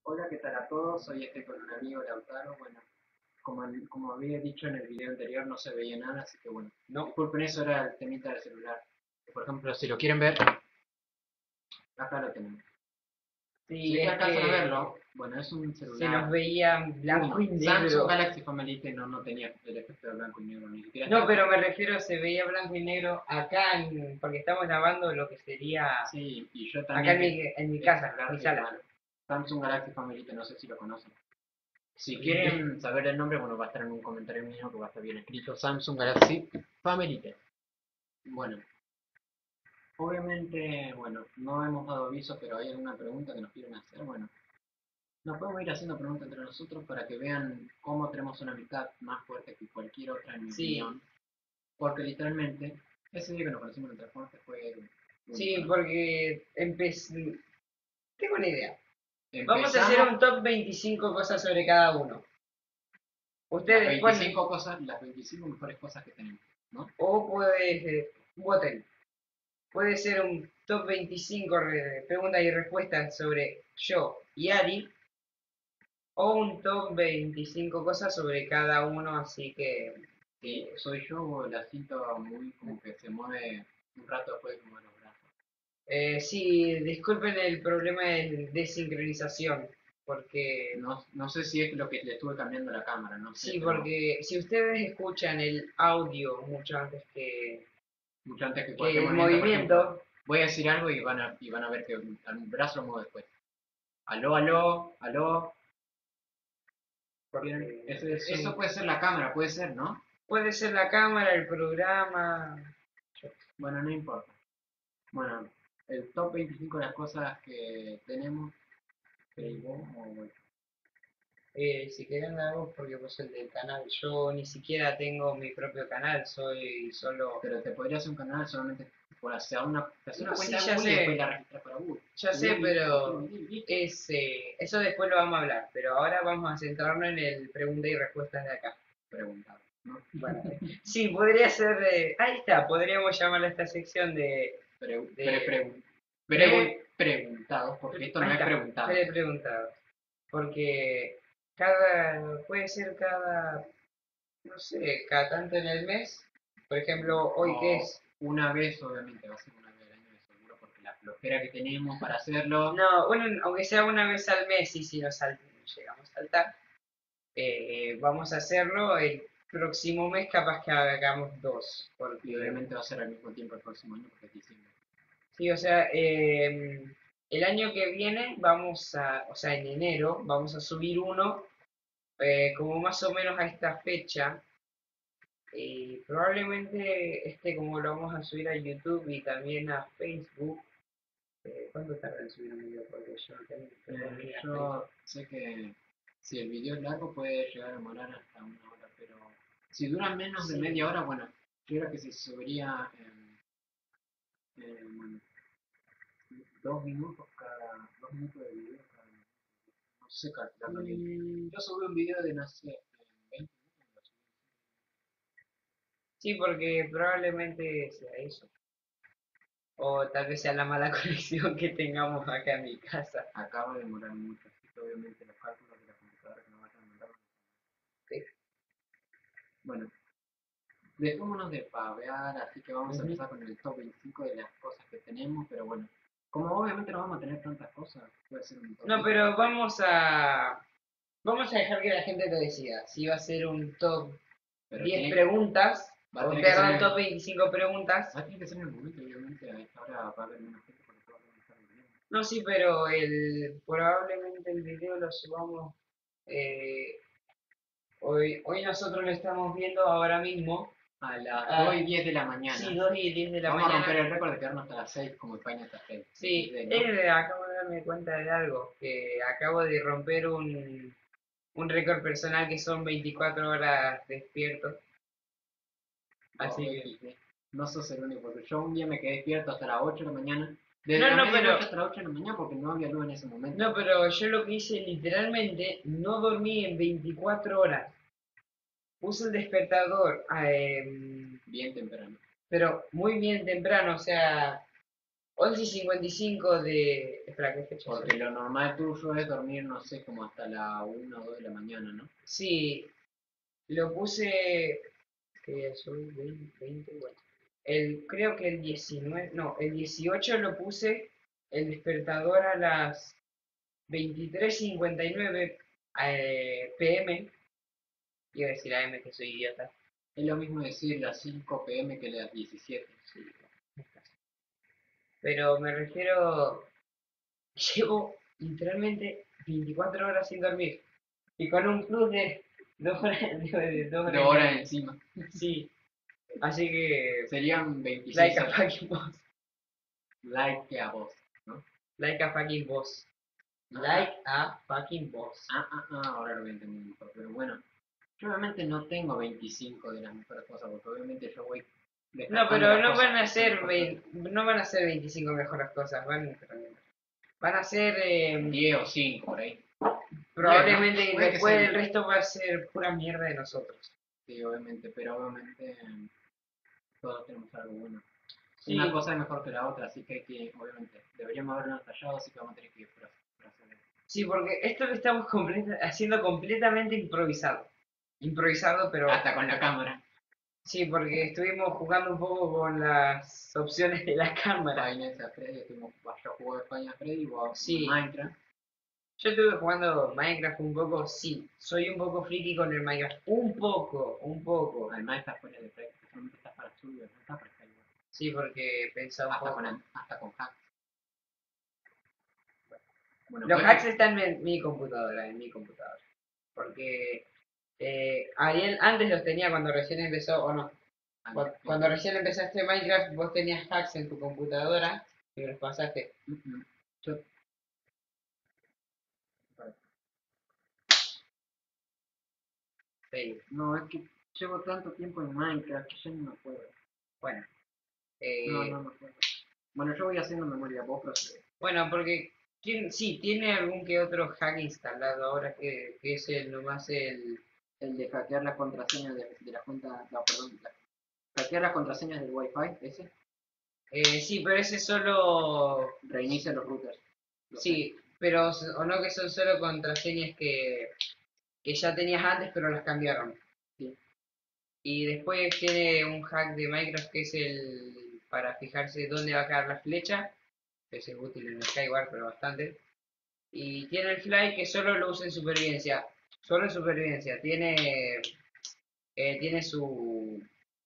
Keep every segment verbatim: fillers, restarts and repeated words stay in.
Hola, ¿qué tal a todos? Hoy estoy con un amigo Lautaro. Bueno, como, el- como había dicho en el video anterior, no se veía nada, así que bueno, no, disculpen, eso era el temita del celular. Por ejemplo, si lo quieren ver, acá lo tenemos. Si Sí, es que es alcanzan a que verlo, bueno, es un se nos celular. veía blanco Uno, y Samsung negro. Galaxy Family no, no tenía el efecto de blanco y negro, ni siquiera No, estaba. pero me refiero, se veía blanco y negro acá, en- porque estamos grabando lo que sería Sí, y yo acá también en que mi, en mi el casa, celular mi es sala. malo. Samsung Galaxy Family, no sé si lo conocen. Si Sí. quieren saber el nombre, bueno, va a estar en un comentario mío que va a estar bien escrito. Samsung Galaxy Family. Bueno, obviamente, bueno, no hemos dado aviso, pero hay alguna pregunta que nos quieren hacer. Bueno, nos podemos ir haciendo preguntas entre nosotros para que vean cómo tenemos una amistad más fuerte que cualquier otra, en mi Sí, opinión. Porque literalmente, ese día que nos conocimos en transporte fue único, sí, ¿no? porque empecé... Tengo una idea. Vamos a hacer Empezamos un top veinticinco cosas sobre cada uno. las Ustedes ponen, veinticinco cosas, las veinticinco mejores cosas que tenemos, ¿no? o puedes, voten. Puede ser un top veinticinco re- preguntas y respuestas sobre yo y Ari, o un top veinticinco cosas sobre cada uno, así que... Si eh, soy yo, la siento muy como que se mueve un rato después como los brazos. eh, sí, disculpen el problema de desincronización, porque... No, no sé si es lo que le estuve cambiando la cámara, no sé, Sí, pero porque si ustedes escuchan el audio mucho antes que, mucho antes que que cualquier el movimiento, por ejemplo, movimiento, voy a decir algo y van a, y van a ver que un, un brazo lo muevo después. Aló, aló, aló. ¿Vieron? porque Eso, es eso un... puede ser la cámara, puede ser, ¿no? Puede ser la cámara, el programa... Bueno, no importa. Bueno, el top veinticinco de las cosas que tenemos, Facebook o bueno, Eh, si quieren algo porque vos el del canal, yo ni siquiera tengo mi propio canal, soy solo... pero te podría hacer un canal solamente por hacer una, te hacer una No, sí, cuenta de ya Google y después sé, la registras para Google. ya Subir sé, video, subir pero video y listo. es, eh, eso después lo vamos a hablar, pero ahora vamos a centrarnos en el pregunta y respuestas de acá. Preguntado, ¿no? Bueno, sí, podría ser, eh, ahí está, podríamos llamarla esta sección de, Pre, pre, de pre, pre, pre, preguntados, porque esto no ahí es está, preguntado. pre-preguntados, porque cada, puede ser cada, no sé, cada tanto en el mes, por ejemplo, hoy que O es, una vez, obviamente, va a ser una vez al año de seguro, porque la flojera que tenemos para hacerlo. no, bueno, aunque sea una vez al mes y si nos sal- llegamos a saltar, eh, vamos a hacerlo el próximo mes, capaz que hagamos dos, Y porque, obviamente va a ser al mismo tiempo el próximo año, porque es diciembre. sí, o sea, eh, el año que viene vamos a, o sea, en enero vamos a subir uno, eh, como más o menos a esta fecha, y probablemente este como lo vamos a subir a YouTube y también a Facebook. Eh, ¿cuánto tarda en subir un video? Porque yo no tengo, tengo Eh, ni idea. yo sé que si el video es largo puede llegar a demorar hasta una hora, pero si dura menos de Sí, media hora, bueno, yo creo que se subiría en, en, bueno, dos minutos cada, dos minutos de video cada, no sé calcularlo bien. mm, Yo subí un video de, no sé, en veinte minutos, lo subí. sí, porque probablemente sea eso. O tal vez sea la mala conexión que tengamos acá en mi casa. Acaba de demorar mucho, así que obviamente los cálculos de la computadora que nos vayan a mandar. Sí. Bueno, dejémonos de pavear, así que vamos a Ujú. empezar con el top veinticinco de las cosas que tenemos, pero bueno, como obviamente no vamos a tener tantas cosas, puede ser un top No, veinte. pero vamos a vamos a dejar que la gente lo decida. Si va a ser un top Pero diez tiene, preguntas, va a o tener que ser en perdón, el, top veinticinco preguntas. va a tener que ser en el momento, obviamente, a esta hora va a haber menos gente porque todos van a estar durmiendo. No, sí, pero el probablemente el video lo subamos eh, hoy. Hoy nosotros lo estamos viendo ahora mismo. A las dos Ah, y diez de la sí, mañana. dos y diez de la Vamos a mañana. romper el récord de quedarnos hasta las seis como España hasta las seis. Sí, X D, ¿no? eh, acabo de darme cuenta de algo, que acabo de romper un, un récord personal que son veinticuatro horas despierto. O Así que... X D. No sos el único, porque yo un día me quedé despierto hasta las ocho de la mañana. Desde No, la no, pero... medianoche hasta las ocho de la mañana porque no había luz en ese momento. No, pero yo lo que hice literalmente, no dormí en veinticuatro horas. Puse el despertador, ah, em, Bien temprano. pero muy bien temprano, o sea, once y cincuenta y cinco de... Espera, ¿qué fecha es? Porque lo normal tuyo es dormir, no sé, como hasta la una o dos de la mañana, ¿no? Sí, lo puse... ¿Qué día es hoy? veinte, veinte, bueno. El, creo que el diecinueve, no, el dieciocho lo puse el despertador a las veintitrés cincuenta y nueve eh, pm. Iba a decir A M, que soy idiota. Es lo mismo decir las cinco p m que las diecisiete. Sí, pero me refiero, llevo literalmente veinticuatro horas sin dormir. Y con un plus de dos horas, de dos horas, Dos y horas media. encima. Sí, así que, Serían veintiséis like a horas. fucking boss. Like a vos, ¿no? Like a fucking boss. Ah, Like a fucking boss. ah, ah, ah, ahora lo voy a entender mejor. Pero bueno, yo obviamente no tengo veinticinco de las mejores cosas, porque obviamente yo voy No, descartando pero las no cosas van a que son ser mejor que vein- no van a ser veinticinco mejores cosas, van, van a ser eh, diez o cinco por ahí. probablemente Bueno, puede que después sea- el resto va a ser pura mierda de nosotros. Sí, obviamente, pero obviamente eh, todos tenemos algo bueno. Sí, Una cosa es mejor que la otra, así que hay que, obviamente, deberíamos haberlo tallado, así que vamos a tener que ir por por hacer eso. sí, porque esto lo estamos completa- haciendo completamente improvisado. Improvisado, pero Hasta con la cámara. sí, porque estuvimos jugando un poco con las opciones de la cámara. Final a Freddy, estuvimos, yo jugué Final Freddy, vos Sí. Minecraft. Yo estuve jugando Minecraft un poco, sí. Soy un poco friki con el Minecraft. Un poco, un poco. Además está fuera de práctica, solamente está para estudio, no está para estar igual. Sí, porque pensaba un Hasta poco. con, hasta con hacks. Bueno, Los pues, hacks están en mi computadora, en mi computadora. Porque eh, Ariel antes los tenía cuando recién empezó, o no. Cu- Cuando recién empezaste Minecraft, vos tenías hacks en tu computadora y me los pasaste. Mm, mm. Yo- Sí. No, es que llevo tanto tiempo en Minecraft que ya no me acuerdo. Bueno, eh, No, no me acuerdo. Bueno, yo voy haciendo memoria, vos procede. bueno, porque tiene- sí, tiene algún que otro hack instalado ahora que, que es el nomás el... El de hackear las contraseñas de, de la cuenta, no, perdón, la- hackear las contraseñas del Wi-Fi, ese, eh, sí, pero ese solo... reinicia los routers. Lo sé. Sí, pero s- o no que son solo contraseñas que, que ya tenías antes pero las cambiaron. Sí. Y después tiene un hack de Minecraft que es el para fijarse dónde va a caer la flecha, que ese es útil en Skyward pero bastante. Y tiene el fly que solo lo usa en supervivencia. Solo en supervivencia. Tiene, eh, tiene su,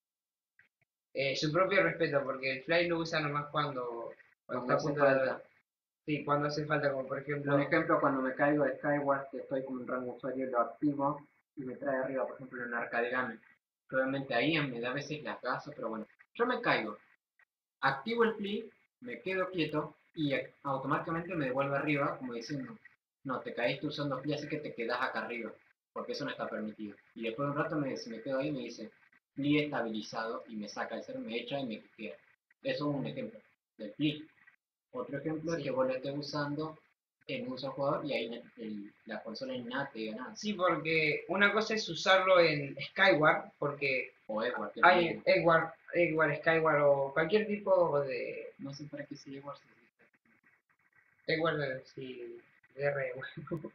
eh, su propio respeto, porque el fly lo usa nomás cuando, cuando Cuando está a hace punto de- falta. Sí, cuando hace falta, como por ejemplo... Un ejemplo, cuando me caigo de Skyward, que estoy con un rango usuario, lo activo y me trae arriba, por ejemplo, en Arcade Game. Obviamente ahí me da a veces lagazo, pero bueno. Yo me caigo, activo el flick, me quedo quieto y automáticamente me devuelve arriba, como diciendo, no, te caíste usando flick, así que te quedas acá arriba, porque eso no está permitido. Y después de un rato me, si me quedo ahí me dice, flick estabilizado, y me saca el cero, me echa y me queda. Eso es un ejemplo del flick. Otro ejemplo Sí. es que vos lo estés usando en un solo jugador y ahí el, la consola en nada te diga nada. Sí, porque una cosa es usarlo en Skyward, porque O Edward, que hay mismo. Edward, Edward, Skyward o cualquier tipo de No sé para qué se Edward se dice. Edward, eh, sí, de R, bueno.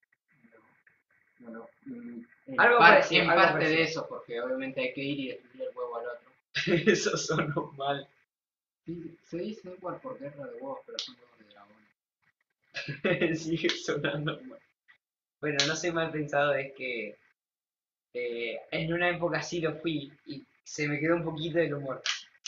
Bueno, mm, en, Algo par- parecido, en algo parte parecido. de eso, porque obviamente hay que ir y destruir el huevo al otro. Eso sonó mal. Sí, se dice Edward por guerra de huevos, pero son huevos de dragón. Sigue sonando mal. Bueno, no soy mal pensado, es que eh, en una época sí lo fui y se me quedó un poquito del humor.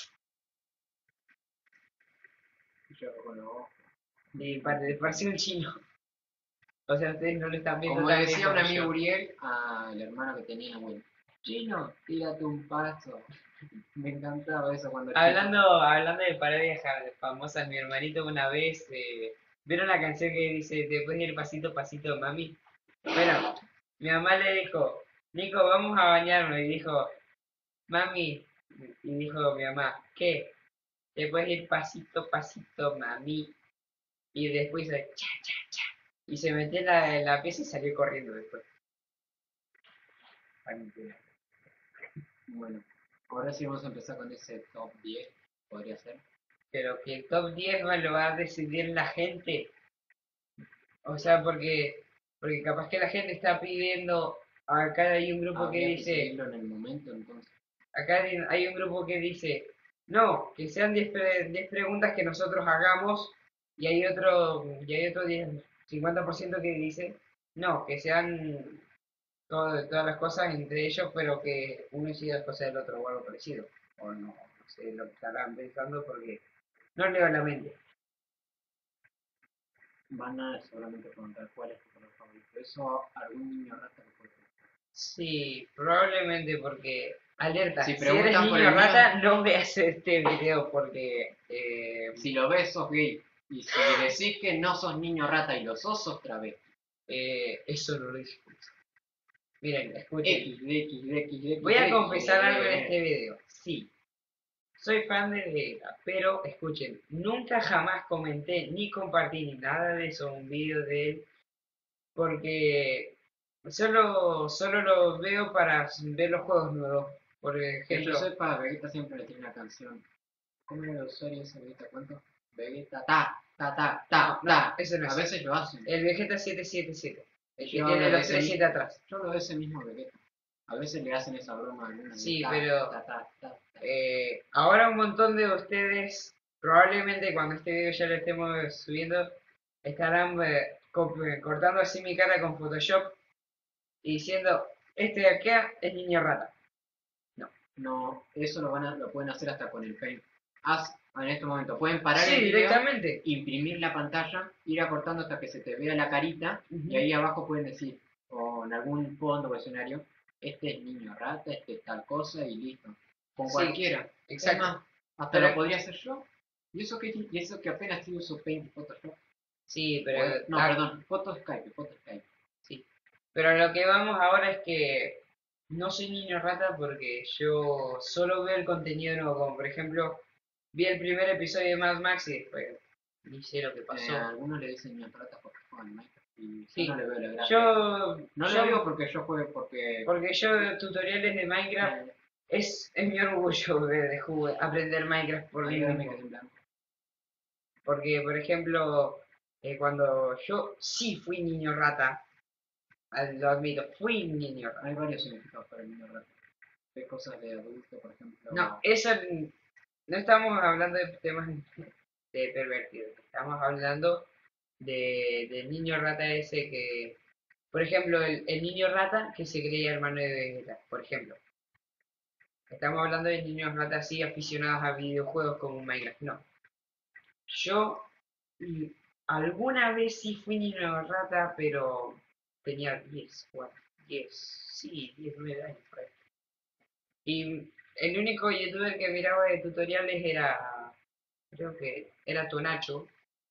Yo con los ojos. Y pare- parecía un chino. O sea, ustedes no lo están viendo Como tan bien decía un como amigo yo. Uriel al hermano que tenía abuelo, Chino, tírate un paso. Me encantaba eso cuando Hablando, hablando de parodias famosas, mi hermanito una vez, eh, ¿vieron la canción que dice, te puedes ir pasito pasito, mami? Bueno, mi mamá le dijo, Nico, vamos a bañarnos, y dijo, mami, y dijo mi mamá, ¿qué? Te puedes ir pasito pasito, mami. Y después hizo, cha, cha, cha, y se metió en la, en la pieza y salió corriendo después. Ay, mentira. Bueno, ahora sí vamos a empezar con ese top diez, podría ser. pero que el top diez va, lo va a decidir la gente. O sea, porque, porque capaz que la gente está pidiendo, acá hay un grupo que Habría que dice, seguirlo en el momento, entonces. acá hay hay un grupo que dice, no, que sean diez pre- diez preguntas que nosotros hagamos, y hay otro, y hay otro diez cincuenta por ciento que dice, no, que sean todo- todas las cosas entre ellos, pero que uno decida las cosas del otro o algo parecido. O no, no sé lo que estarán pensando porque no leo la mente. Van a seguramente preguntar cuál es tu color favorito. Eso algún niño rata lo puede preguntar. Sí, probablemente porque, alerta, Si si eres preguntan por niño el mío, rata, no veas este video porque eh, si lo ves sos gay. Y si decís que no sos niño rata y lo sos, sos travesti. eh, eso no lo disfruto. Miren, escuchen, X, X, X, X, voy a X, confesar algo en eh. este video. Sí, soy fan de Vegeta, pero escuchen, nunca jamás comenté ni compartí ni nada de eso, un video de él, porque solo, solo lo veo para ver los juegos nuevos. Por Que yo ejemplo, sepa, Vegeta siempre le tiene una canción. ¿Cómo era el usuario ese Vegeta? ¿Cuánto? Vegeta, ta, ta, ta, ta, no, ta. ese no A es. veces lo hacen. El Vegeta siete siete siete, el que Yo tiene hablo de los ese tres mi- siete atrás. Yo hablo de ese mismo Vegeta. A veces le hacen esa broma a alguna. Sí, ta, pero ta, ta, ta, ta. eh, ahora un montón de ustedes, probablemente cuando este video ya lo estemos subiendo, estarán eh, co- eh, cortando así mi cara con Photoshop y diciendo, este de acá es niño rata. No, eso lo, van a, lo pueden hacer hasta con el Paint. Haz en este momento. Pueden parar Sí, el video, directamente. imprimir la pantalla, ir acortando hasta que se te vea la carita Ujú. y ahí abajo pueden decir, o en algún fondo o escenario, este es niño rata, este es tal cosa y listo. Con Sí, cualquiera. exacto. Es más, hasta Pero- lo podría hacer yo. Y eso que, y eso que apenas sí uso Paint y Photoshop. Sí, pero... Pues- no, ah, perdón, Photo Skype, Photo Skype. sí. Pero lo que vamos ahora es que no soy niño rata porque yo solo veo el contenido nuevo, como por ejemplo, vi el primer episodio de Mad Max y después ni sé lo que Eh, pasó. algunos le dicen niño rata porque juegan Minecraft y Sí. yo no le veo la gracia. Yo, No yo lo digo porque yo juegue, porque... porque yo tutoriales de Minecraft eh, es, es mi orgullo de, de jugar- aprender Minecraft por mí ahí me mismo. quedé en blanco. Porque, por ejemplo, eh, cuando yo sí fui niño rata, al- lo admito, fui niño rata. Hay varios significados para el niño rata. Hay cosas de adulto, por ejemplo. No, eso no estamos hablando de temas de pervertidos, estamos hablando de, del niño rata ese que, por ejemplo, el, el niño rata que se creía hermano de Vegeta, por ejemplo. Estamos hablando de niños rata así aficionados a videojuegos como Minecraft. No. Yo mm, alguna vez sí fui niño rata, pero tenía diez, cuatro, diez, sí, diez, nueve años por ahí. Y el único youtuber que miraba de tutoriales era, creo que era Tonacho.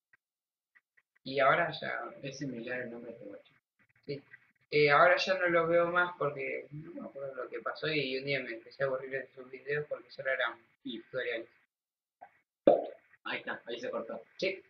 Y ahora ya, Es similar el nombre de Guacho. sí. Eh, ahora ya no lo veo más porque no me acuerdo lo que pasó y un día me empecé a aburrir de sus videos porque solo eran tutoriales. Ahí está, ahí se cortó. Sí.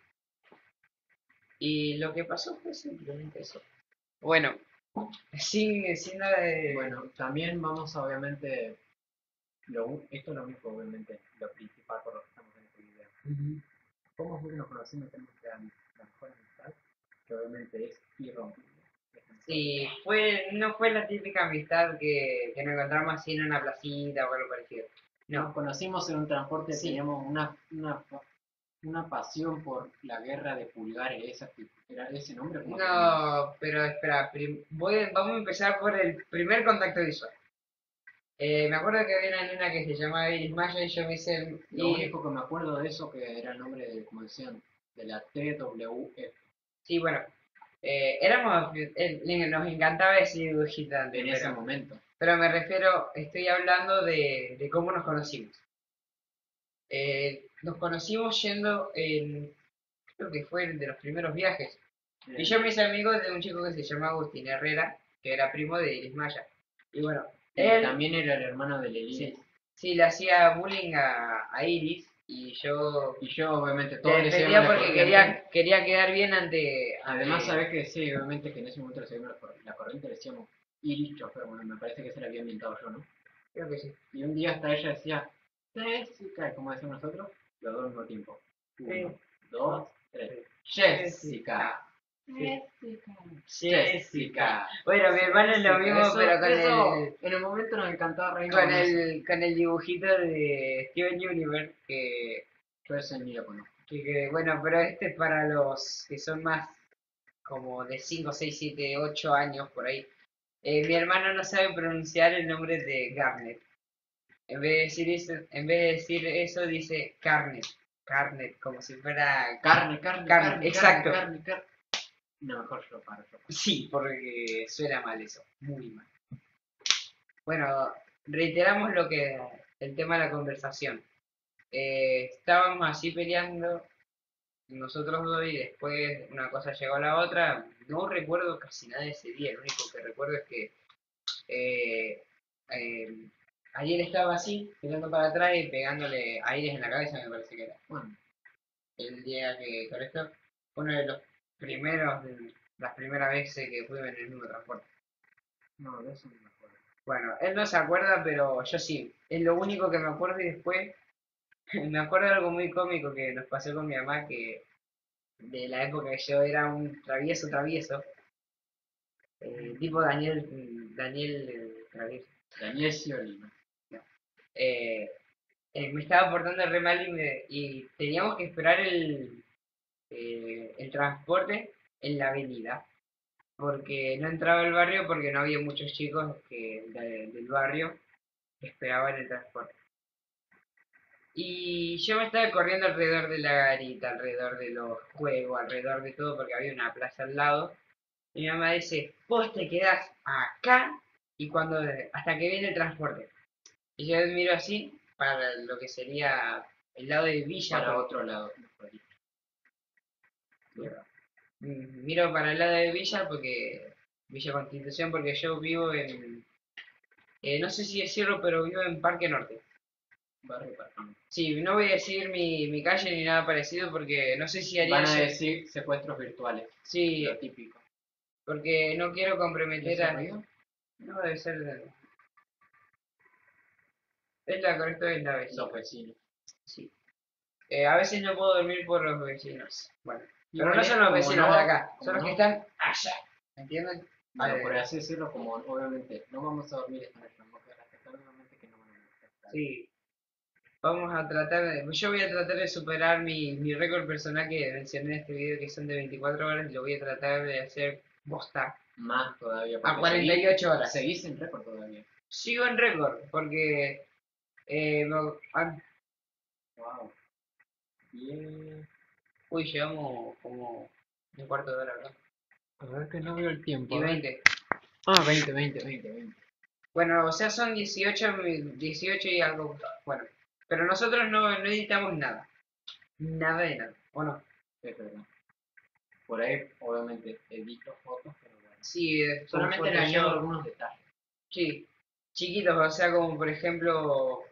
Y lo que pasó fue simplemente eso. Bueno, sin, sin nada de... Bueno, también vamos a obviamente. Lo, u- esto es lo único, obviamente, lo principal por lo que estamos en este video. Ujú. ¿Cómo fue que nos conocimos? Tenemos que dar la mejor amistad, que obviamente es irrompible. Sí, fue, no fue la típica amistad que, que nos encontramos así en una placita o algo parecido. Nos No, conocimos en un transporte, Sí. teníamos una, una, pa- una pasión por la guerra de pulgares, esa que era ese nombre. ¿Cómo se llama? no, pero espera, prim- voy, vamos a empezar por el primer contacto visual. Eh, me acuerdo que había una nena que se llamaba Iris Maya y yo me hice... Lo y- único que me acuerdo de eso que era el nombre de, como decían, de la T W F Sí, bueno, eh, éramos, eh, nos encantaba ese dibujito antes, en ese pero, momento. pero me refiero, estoy hablando de, de cómo nos conocimos. Eh, nos conocimos yendo en, creo que fue de los primeros viajes. Y yo me hice amigo de un chico que se llama Agustín Herrera, que era primo de Iris Maya. Y bueno, Y él también era el hermano de Lelí. sí, sí, le hacía bullying a, a Iris y yo Y yo, obviamente, le todo le defendía seguíamos la porque corriente. quería, quería quedar bien ante... Además, ante- sabes que sí, obviamente que en ese momento le seguimos la, cor- la corriente, le decíamos Iris Chofer, bueno, me parece que se la había inventado yo, ¿no? Creo que sí. Y un día hasta ella decía, Jessica, como decimos nosotros, Los dos al mismo tiempo. Sí. Uno, dos, tres. Jessica. Jessica. Jessica. Bueno, mi hermano es lo mismo, Eso- pero con eso, el, en el momento nos encantaba reírnos con con eso. el, con el dibujito de Steven Universe, que, Yo ese ni lo conozco. que, que, bueno, pero este es para los que son más como de cinco, seis, siete, ocho años por ahí. Eh, mi hermano no sabe pronunciar el nombre de Garnet. En vez de decir eso, en vez de decir eso dice Carnet. Carnet, como si fuera Carne, carne, Carne, carne, exacto. Carne, carne, No, mejor yo paro, yo paro. Sí, porque suena mal eso, muy mal. Bueno, reiteramos lo que el tema de la conversación. Eh, estábamos así peleando nosotros dos y después una cosa llegó a la otra. No recuerdo casi nada de ese día, lo único que recuerdo es que eh, eh, ayer estaba así, mirando para atrás y pegándole aires en la cabeza, me parece que era. Bueno, El día que con esto, uno de los primeros, las primeras veces que fui en el mismo transporte. no, de eso no me acuerdo. Bueno, él no se acuerda, pero yo sí. Es lo único que me acuerdo y después me acuerdo de algo muy cómico que nos pasó con mi mamá, que de la época que yo era un travieso travieso, eh, tipo Daniel, Daniel eh, travieso. Daniel Scioli. Eh, eh, me estaba portando re mal y, me- y teníamos que esperar el, eh, el transporte en la avenida, porque no entraba el barrio porque no había muchos chicos que, de- del barrio que esperaban el transporte. Y yo me estaba corriendo alrededor de la garita, alrededor de los juegos, alrededor de todo, porque había una plaza al lado. Y mi mamá dice, vos te quedás acá y cuando hasta que viene el transporte. Y yo miro así para lo que sería el lado de Villa. Para porque- otro lado. mejor dicho. Mm, Miro para el lado de Villa porque Villa Constitución porque yo vivo en, eh, no sé si decirlo, pero vivo en Parque Norte. Barrio Parque. Sí, no voy a decir mi, mi calle ni nada parecido porque no sé si haría Van a eso. decir secuestros virtuales. Sí, Lo típico. porque no quiero ¿Y comprometer ese a... ruido? No debe ser de... Es la correcta es la vecina. Los vecinos. Sí. Eh, a veces no puedo dormir por los vecinos. Bueno, pero Igual no es son los como vecinos no- de acá, como son los que no- están allá. ¿Entienden? Bueno, Eh, por así decirlo, como obviamente no vamos a dormir esta noche, vamos a respetar nuevamente que no van a molestar. Sí. Vamos a tratar de... Yo voy a tratar de superar mi, mi récord personal que mencioné en este video, que son de veinticuatro horas, y lo voy a tratar de hacer bosta Más todavía. a porque cuarenta y ocho seguí- horas. Seguís en récord todavía. Sigo en récord, porque... Eh, me- ah, Wow. Bien. uy, llevamos como un cuarto de hora, ¿verdad? A ver que no veo el tiempo. Y a ver. veinte. Ah, veinte, veinte, veinte, veinte. Bueno, o sea, son dieciocho, mi- dieciocho y algo. Bueno, pero nosotros no, no editamos nada. Nada de nada. ¿O no? Es verdad. Por ahí, obviamente, edito fotos, pero bueno. Sí, eh, con Solamente le Photoshop. añado algunos detalles. Sí, chiquitos, o sea, como por ejemplo,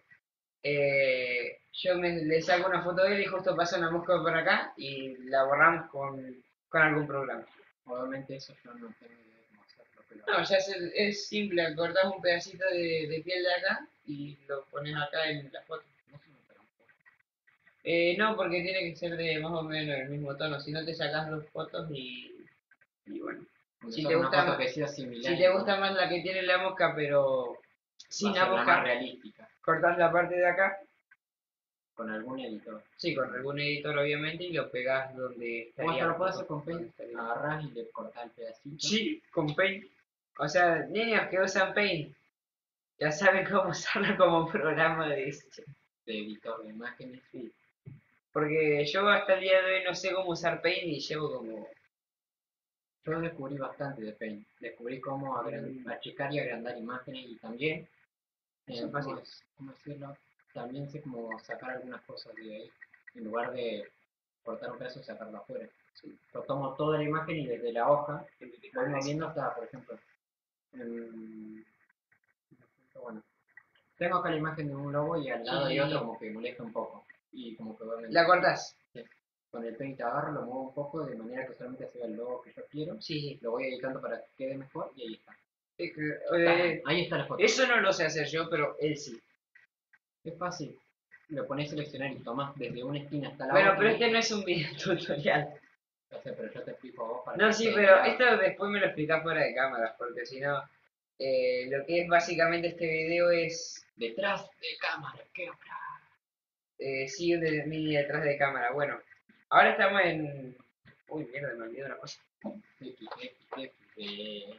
eh, yo me, le saco una foto de él y justo pasa una mosca por acá y la borramos con, con algún programa. Obviamente eso yo no tengo idea de cómo hacerlo, pero... No, ya es, es simple, cortás un pedacito de, de piel de acá y lo pones acá en la foto. No se notará un poco. Eh, no, porque tiene que ser de más o menos el mismo tono, si no te sacas dos fotos y, y bueno. Porque Si saco te una gusta foto más- que sea similar. Si te gusta más la que tiene la mosca, pero sin la la más mosca, realística. cortás la parte de acá, Con algún editor. sí, con algún editor obviamente, y lo pegás donde O estaría. hasta lo la puedes foto, hacer con donde Paint. estaría. Agarrás y le cortás el pedacito. Sí, con Paint. O sea, niños que usan Paint, ya saben cómo usarlo como programa de este. De editor de imágenes. Sí. Porque yo hasta el día de hoy no sé cómo usar Paint y llevo como... Yo descubrí bastante de Paint. Descubrí cómo agran- Mm. achicar y agrandar imágenes y también, Eso eh, es fácil. ¿cómo, es- cómo decirlo? También sé cómo sacar algunas cosas de ahí. En lugar de cortar un pedazo, sacarlo afuera. Yo tomo toda la imagen y desde la hoja voy moviendo hasta, por ejemplo, en- bueno, tengo acá la imagen de un logo y al lado Sí, hay sí, otro sí. como que molesta un poco. Y como que obviamente ¿La cortás? con el paint agarro, lo muevo un poco de manera que solamente se vea el logo que yo quiero. Sí, sí. Lo voy editando para que quede mejor y ahí está. Eh, Está, eh, ahí está la foto. eso no lo sé hacer yo, pero él sí. Es fácil. lo pones a seleccionar y tomás desde una esquina hasta la Bueno, otra. pero este no es un video tutorial. No sé, pero yo te explico a vos para No, que sí, quede pero claro. esto después me lo explicás fuera de cámara, porque si no, eh, lo que es básicamente este video es, Detrás de cámara, ¿qué habla? eh, sí, un de mí detrás de cámara. Bueno, ahora estamos en... Uy, mierda, me olvidé una cosa. X, X, X, eh.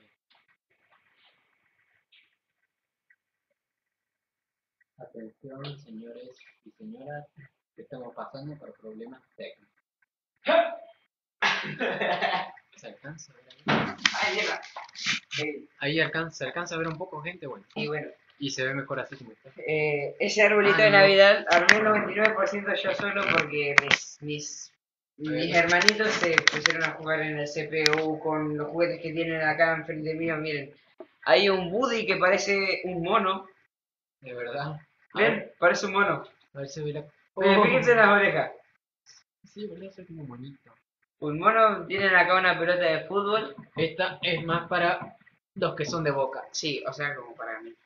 Atención, señores y señoras, que estamos pasando por problemas técnicos. ¿Se alcanza a ver ahí? ¡Ay, mierda! Eh, Ahí alcanza, se alcanza a ver un poco, gente, bueno. y bueno, Y se ve mejor así como está. eh, ese arbolito Ah, de no. Navidad armé el noventa y nueve por ciento yo solo porque mis, mis, mis hermanitos se pusieron a jugar en el C P U con los juguetes que tienen acá enfrente mío. Miren, hay un Woody que parece un mono. De verdad. A ¿Ven? ver, Parece un mono. a ver si ve la... Miren, Oh. fíjense en las orejas. Sí, boludo, eso es como bonito. Un mono, tienen acá una pelota de fútbol. Esta es más para los que son de Boca. Sí, o sea, como para mí.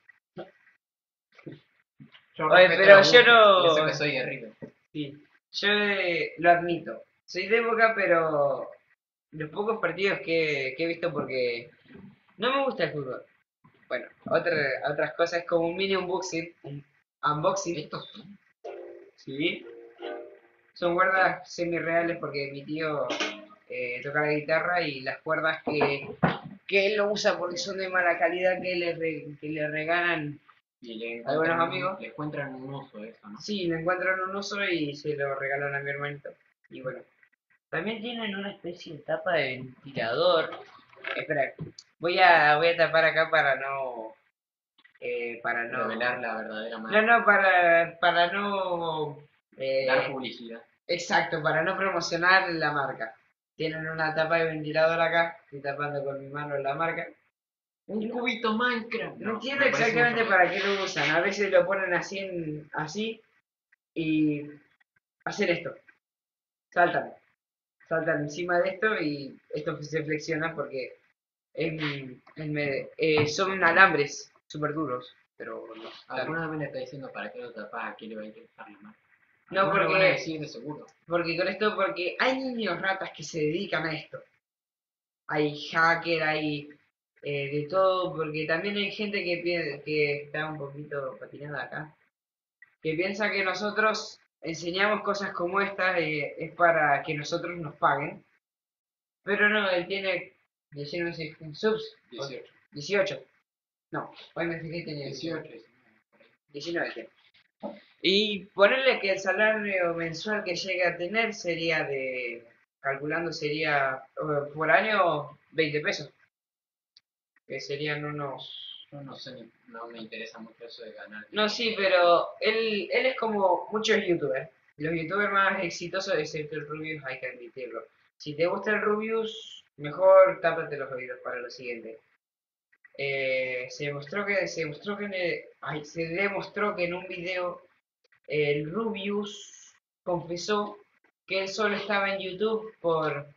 Yo Oye, respeto pero los yo gustos, no- y eso que soy de River. Sí, yo eh, lo admito. Soy de Boca, pero los pocos partidos que, que he visto porque no me gusta el fútbol. Bueno, otra, otras cosas como un mini unboxing. Un unboxing. Estos son. Sí. Son cuerdas semi-reales porque mi tío eh, toca la guitarra y las cuerdas que, que él no usa porque son de mala calidad que le, re- que le regalan Y le algunos encuentran, amigos. le encuentran un uso de eso, ¿no? Sí, le encuentran un uso y se lo regalan a mi hermanito. Y bueno, también tienen una especie de tapa de ventilador. Espera, voy a, voy a tapar acá para no... eh, para no... Revelar la verdadera No, marca. no, para, para no... eh, Dar publicidad. Exacto, para no promocionar la marca. Tienen una tapa de ventilador acá, estoy tapando con mi mano la marca. Un cubito Minecraft. No entiendo me parece exactamente mucho para qué lo usan. A veces lo ponen así, en- así y hacen esto. Saltan. Saltan encima de esto y esto se flexiona porque en- en me- eh, son alambres súper duros. Pero no. Alguna vez le está diciendo para qué lo tapas, aquí le va a interesar la marca. No, Algunos lo van a porque, decir de seguro. porque con esto, porque hay niños ratas que se dedican a esto. Hay hacker, hay eh, de todo, porque también hay gente que, pie- que está un poquito patinada acá, que piensa que nosotros enseñamos cosas como estas y es para que nosotros nos paguen, pero no, él tiene diecinueve subs, dieciocho. dieciocho, no, hoy me fijé que tenía dieciocho. dieciocho, diecinueve tiene. Y ponerle que el salario mensual que llega a tener sería de, calculando sería eh, por año veinte pesos, que serían unos... Yo no sé, ni- no me interesa mucho eso de ganar. No, sí, pero él, él es como muchos youtubers. Los youtubers más exitosos, excepto el Rubius, hay que admitirlo. Si te gusta el Rubius, mejor tápate los oídos para lo siguiente. Eh, se demostró que se demostró que en el- ay, se demostró que en un video el Rubius confesó que él solo estaba en YouTube por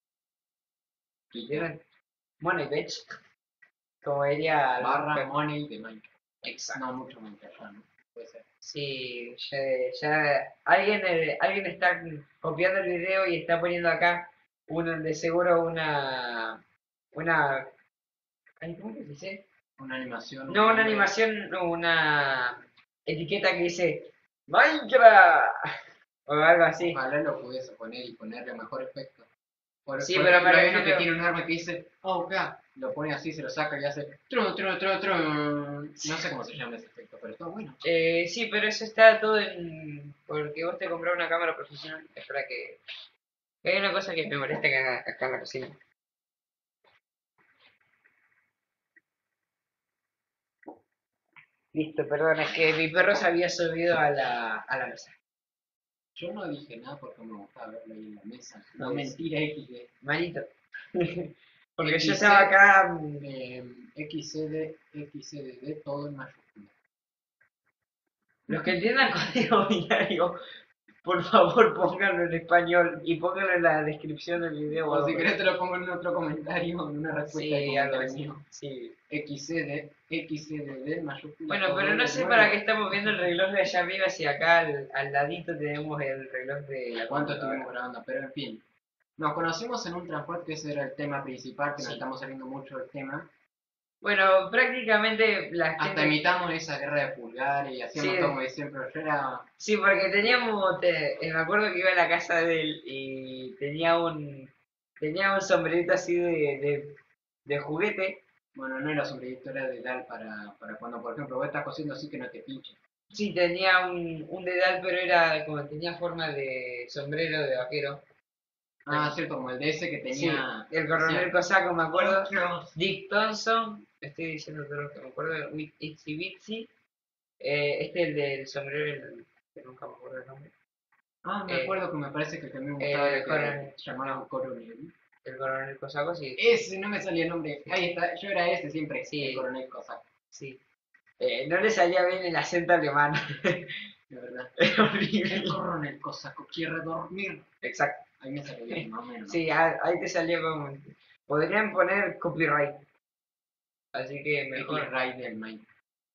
Twitter. Money Bitch, como diría la- Barra money de Minecraft. Exacto. No mucho Minecraft, ya, ¿no? Puede ser. Sí, ya, ya alguien, eh, alguien está copiando el video y está poniendo acá una, de seguro una, una, ay, ¿cómo que se dice? Una animación. un No, una nombre. animación, no, una etiqueta que dice Minecraft o algo así. Ojalá lo pudiese poner y ponerle mejor efecto. Por, Sí, por pero ejemplo, me hay uno que refiero- tiene un arma que dice, oh, acá, lo pone así, se lo saca y hace tru, tru, tru, tru. No sé cómo se llama ese efecto, pero está bueno. Eh, sí, pero eso está todo en... porque vos te comprás una cámara profesional. Espera que... Hay una cosa que me molesta acá, acá en la cocina. Listo, perdón, es que mi perro se había subido a la, a la mesa. Yo no dije nada porque me gustaba verlo ahí en la mesa. No, Pues- mentira, X D. Manito. Porque X yo C, estaba acá... mm, Eh, X C D, X C D D, todo en mayúscula. Los que entiendan código binario Por favor, pónganlo en español y pónganlo en la descripción del video. O si querés te lo pongo en otro comentario, en una respuesta de Sí, algo comentario así. mío. Sí. X C D, X C D D mayúscula. Bueno, pero no sé para qué estamos viendo el reloj de allá arriba si acá al, al ladito tenemos el reloj de la ¿Cuánto computadora. estuvimos grabando? Pero en fin. Nos conocimos en un transporte, que ese era el tema principal, que Sí. nos estamos saliendo mucho del tema. Bueno, prácticamente la Hasta gente... imitamos esa guerra de pulgares y hacíamos Sí. todo como decían, pero yo era... Sí, porque teníamos, te- eh, me acuerdo que iba a la casa de él y tenía un, tenía un sombrerito así de, de, de juguete. Bueno, no era sombrerito, era dedal para, para cuando, por ejemplo, vos estás cosiendo así que no te pinche. Sí, tenía un, un dedal, pero era como tenía forma de sombrero de vaquero. Ah, cierto, como el de ese que Sí, tenía... el coronel decía, Cosaco, me acuerdo. "Otros". Dick Thompson, estoy diciendo todo lo que me acuerdo, with Itsy Bitsy. Eh, este es el del sombrero, el, que nunca me acuerdo el nombre. Ah, me Eh, acuerdo que me parece que el que me eh, gustaba era el que coronel. se llamaba Coronel. El coronel Cosaco, sí. Ese, no me salía el nombre. Ahí está, yo era ese siempre, Sí. el Coronel Cosaco, Sí. Eh, no le salía bien el acento alemán. de verdad. Era El horrible. Coronel Cosaco quiere dormir. Exacto. Ahí me salió bien, más o menos. Sí, a- ahí te salió como... Podrían poner copyright. Así que mejor. X-Ray del Minecraft.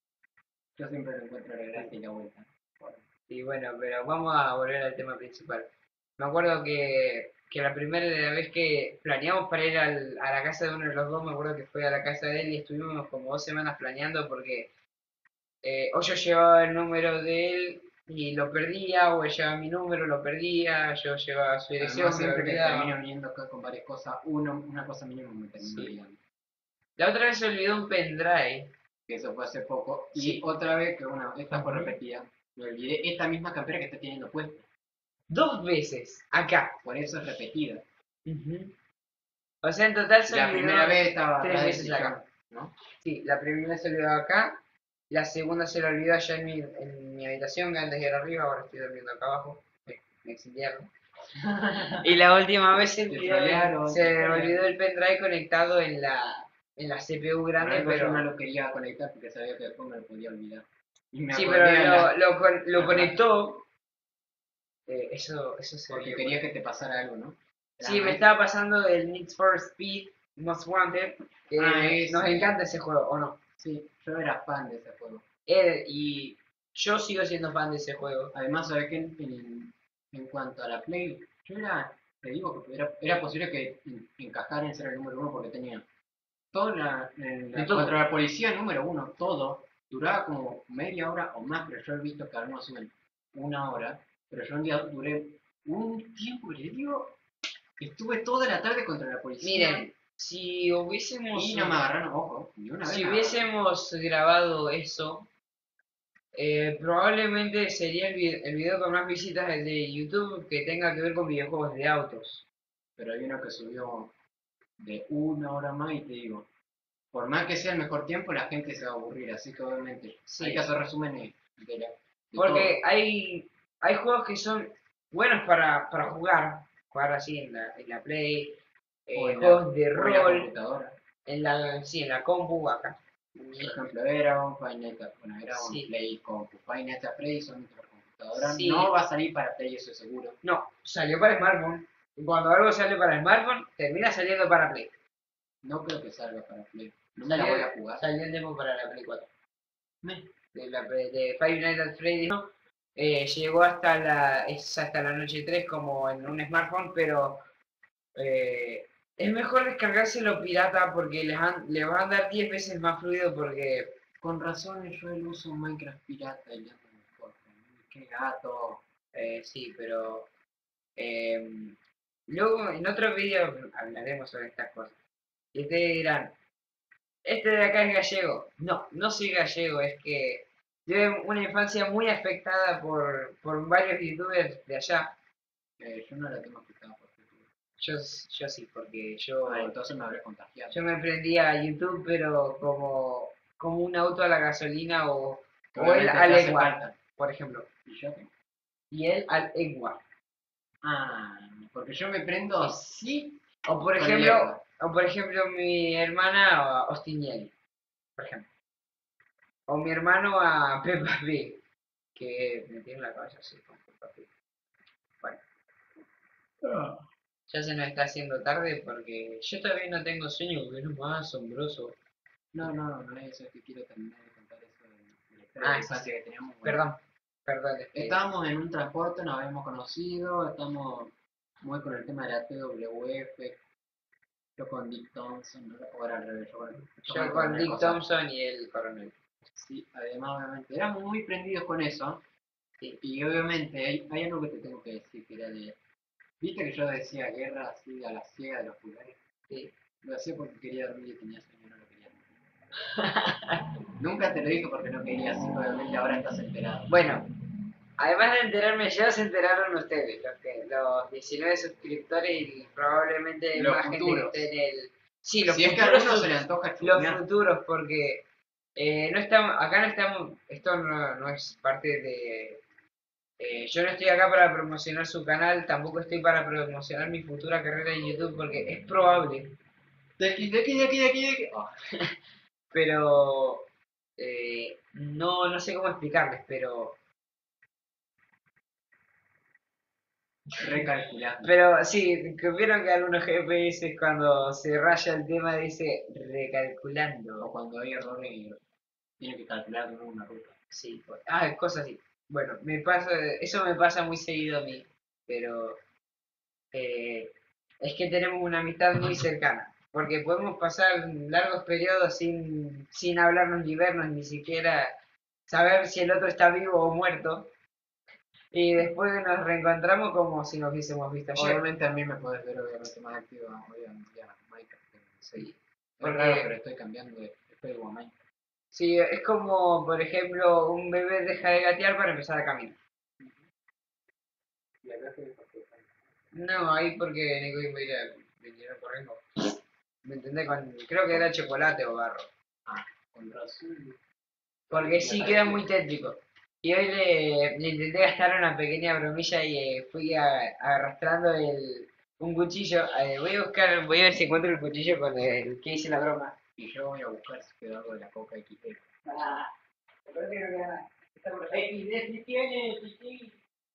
Yo siempre lo encuentro la gracia y la vuelta. Y bueno, pero vamos a volver al tema principal. Me acuerdo que, que la primera vez que planeamos para ir al- a la casa de uno de los dos, me acuerdo que fue a la casa de él y estuvimos como dos semanas planeando porque eh, o yo llevaba el número de él y lo perdía, o él llevaba mi número, lo perdía, yo llevaba su dirección, Además, me lo siempre que olvidaba. termino viniendo acá con varias cosas, uno, una cosa mínima me termino Sí. olvidando. La otra vez se olvidó un pendrive. Que eso fue hace poco. Y Sí. otra vez, que bueno, esta fue Ujú. repetida, me olvidé esta misma campera que está teniendo puesta. Dos veces, acá. Por eso es repetida. Ujú. O sea, en total se La olvidó primera vez estaba tres atrás del veces sillón, acá. ¿no? Sí, la primera se olvidó acá, la segunda se la olvidó allá en mi, en mi habitación, que antes era arriba, ahora estoy durmiendo acá abajo, me, me exiliaron. Y la última vez se, Te olvidó, trolearon, se te trolearon. olvidó el pendrive conectado en la, en la C P U Por grande, algo pero... yo no lo quería conectar porque sabía que después me lo podía olvidar. Y me Sí, acordé pero a lo, la- lo, con- lo Ajá. conectó, eh, eso, eso se porque ve quería que te pasara algo, ¿no? Sí, Era- me estaba pasando el Need for Speed Most Wanted, que Ah, ese. nos encanta ese juego, ¿o no? Sí, yo era fan de ese juego. Él y yo sigo siendo fan de ese juego. Además, sabes que en, en, en cuanto a la Play, yo era, te digo que era, era posible que en- encajara en ser el número uno porque tenía toda la, en la- De todo. contra la policía número uno, todo, duraba como media hora o más, pero yo he visto que algunos suben una hora, pero yo un día duré un tiempo, y les digo, estuve toda la tarde contra la policía. Miren, si hubiésemos Y no me agarraron, ojo, ni una vez. si me hubiésemos grabado eso, eh, probablemente sería el, vi- el video con más visitas de YouTube que tenga que ver con videojuegos de autos. agarraron. Pero hay uno que subió de una hora más y te digo, por más que sea el mejor tiempo, la gente se va a aburrir, así que obviamente Sí. hay que hacer resúmenes de la... de Porque hay, hay juegos que son buenos para, para jugar, jugar así en la, en la Play, eh, todo. O en juegos la- de o en la rol, computadora. en la, sí, en la compu acá. Por ejemplo, era un Five Nights at- bueno, era un Sí. Play compu. Five Nights at Freddy's solamente para computadora. Sí. No va a salir para Play, eso es seguro. No, salió para smartphone. Y cuando algo sale para smartphone, termina saliendo para Play. No creo que salga para Play. No me la Salió, voy a jugar. salió el demo para la Play cuatro. Me- De, la, Play- de Five Nights at Freddy's, ¿no? Eh, llegó hasta la, es hasta la noche tres como en un smartphone, pero eh, es mejor descargárselo pirata porque les, han- le va a dar diez veces más fluido porque Con razón yo el uso Minecraft pirata y ya no me importa. Qué gato. eh, sí, pero eh, luego en otro video hablaremos sobre estas cosas. Y ustedes dirán, este de acá es gallego. No, no soy gallego, es que tuve una infancia muy afectada por, por varios youtubers de allá. Eh, yo no la tengo afectada por YouTube. Yo, yo sí, porque yo, Ah, entonces me habré contagiado. yo me prendí a YouTube, pero como, como un auto a la gasolina o, o él Obviamente te al hace Eguar, falta. por ejemplo. ¿Y yo qué? Y él al Eguar. Ah, porque yo me prendo así. O por con ejemplo, el Eguar. o por ejemplo mi hermana a Ostinieri, por ejemplo. O mi hermano a Peppa Pig, que me tiene la cabeza así con Peppa Pig. Ah. Ya se nos está haciendo tarde porque yo todavía no tengo sueño porque es lo más asombroso. No, no, no es eso, es que quiero terminar de contar eso de, de la historia de Ah, la sí, sí. infancia que teníamos. Bueno, Perdón, perdón, este, estábamos en un transporte, nos habíamos conocido, estamos muy con el tema de la T W F, yo con Dick Thompson, ¿no? O era al revés, yo con, yo con el yo con coronel Dick Cosar. Thompson y el coronel. Sí, además obviamente, éramos muy prendidos con eso, Sí, y obviamente hay, hay algo que te tengo que decir, que era de, viste que yo decía guerra así a la ciega de los pulgares, sí. lo hacía porque quería dormir y tenía sueño y no lo quería dormir. Nunca te lo dije porque no quería, así que obviamente ahora estás enterado. Bueno, además de enterarme yo, se enteraron ustedes, los, que, los diecinueve suscriptores y probablemente Los más gente que futuros. esté en el... Sí, los Si es que a futuros, alguno fu- se le antoja los chusmear, futuros, porque eh, no estamos, acá no estamos, esto no, no es parte de... eh, yo no estoy acá para promocionar su canal, tampoco estoy para promocionar mi futura carrera en YouTube, porque es probable, de aquí, de aquí, de aquí, de aquí, de aquí. Oh, pero eh, no, no sé cómo explicarles, pero recalculando. Pero sí, que vieron que algunos G P S cuando se raya el tema dice recalculando. O cuando hay errores y tiene que calcular de nuevo una ruta. Sí, pues, ah, cosas así. Bueno, me pasa, eso me pasa muy seguido a mí, pero eh, es que tenemos una amistad muy cercana, porque podemos pasar largos periodos sin, sin hablarnos ni vernos, ni siquiera saber si el otro está vivo o muerto, y después nos reencontramos como si nos hubiésemos visto ayer. Obviamente a mí me puedes ver obviamente más activo hoy en día Minecraft. Sí. Es Porque raro, pero estoy cambiando de juego a Minecraft. sí, es como, por ejemplo, un bebé deja de gatear para empezar a caminar. Y acá estoy porque No, ahí porque Nico y Mayra vinieron corriendo. ¿Me entendés? Con, creo que era chocolate o barro. ah, con razón. Porque sí queda muy tétrico. Y hoy le, le intenté gastar una pequeña bromilla y eh, fui a- arrastrando el, un cuchillo. Eh, voy a buscar, voy a ver si encuentro el cuchillo con el que hice la broma. Y yo voy a buscar si quedó algo de la coca X D. Ah, me parece que no queda nada. Está por ahí. X D sí tiene, sí, sí.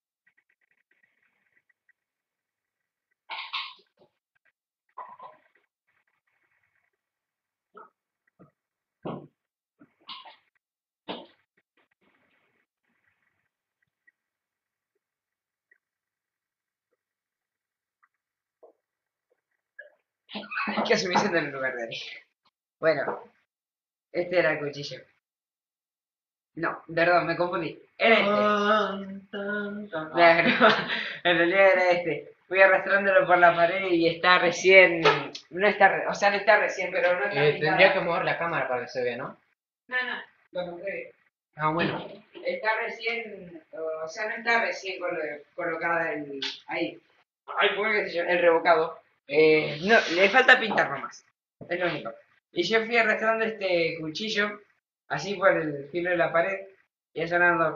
Hay que asumirse en el lugar de ahí. Bueno, este era el cuchillo. No, perdón, me confundí. Era este. Tan, tan, tan. No, no, en realidad era este. Fui arrastrándolo por la pared y está recién. No está, re- o sea, no está recién, pero no está Eh, pintado. tendría que mover la cámara para que se vea, ¿no? No, no, lo compré. Ah, bueno. Está recién, o sea, no está recién colo- colocada el, ahí. Ay, ¿cómo es que se llama? El revocado. Eh, no, le falta pintar nomás. Es lo único. Y yo fui arrastrando este cuchillo, así por el filo de la pared, y sonando.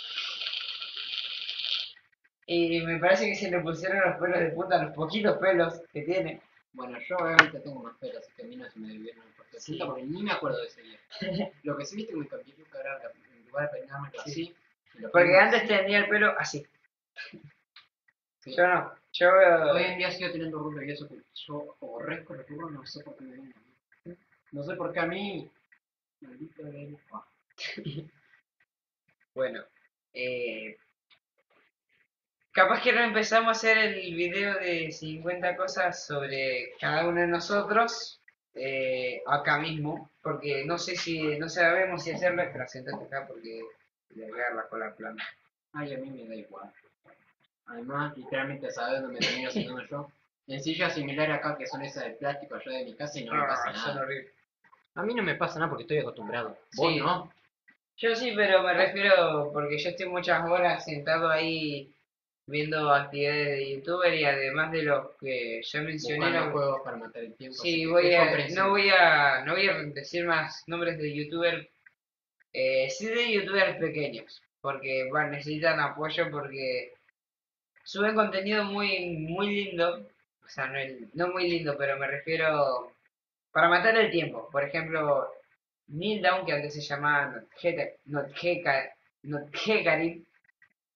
Y me parece que se le pusieron los pelos de punta, los poquitos pelos que tiene. Bueno, yo obviamente tengo más pelos, así que a mí no se me debieron el puesto de Sí. punta porque ni me acuerdo de ese día. Lo que sí viste que me cambié el look ahora, en lugar de peinarme Sí. así. y lo Porque peino antes así. tenía el pelo así. Sí. Yo no. Yo. Hoy en día sigo teniendo rubio y eso que yo aborrezco los rulos, no sé por qué me vienen a mí. No sé por qué a mí. Maldito de ah. Bueno. Eh, capaz que no empezamos a hacer el video de cincuenta cosas sobre cada uno de nosotros. eh, acá mismo. Porque no sé si. No sabemos si hacerlo. Espera, sentate acá porque. Voy a pegar la cola plana. Ay, a mí me da igual. Además, literalmente sabes dónde me termino sentando yo. En sillas similares acá que son esas de plástico allá de mi casa y no me pasa Ah, son nada. horribles. A mí no me pasa nada porque estoy acostumbrado. ¿Vos Sí. no? Yo sí, pero me refiero porque yo estoy muchas horas sentado ahí viendo actividades de youtuber y además de los que ya mencioné, Buscando no, juegos para matar el tiempo. así sí, que voy es a, comprensible. no voy a, no voy a decir más nombres de youtuber, eh, sí de youtubers pequeños, porque bueno, necesitan apoyo porque suben contenido muy, muy lindo, o sea, no, el- no muy lindo, pero me refiero para matar el tiempo. Por ejemplo, Neil Down, que antes se llamaba Notgeta- Notgeca- Notgecarit,